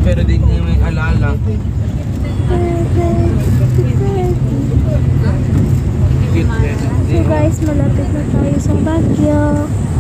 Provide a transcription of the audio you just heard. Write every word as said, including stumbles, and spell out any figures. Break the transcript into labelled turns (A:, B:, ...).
A: pero di niya may alala.
B: So guys, malapit na tayo sa Baguio.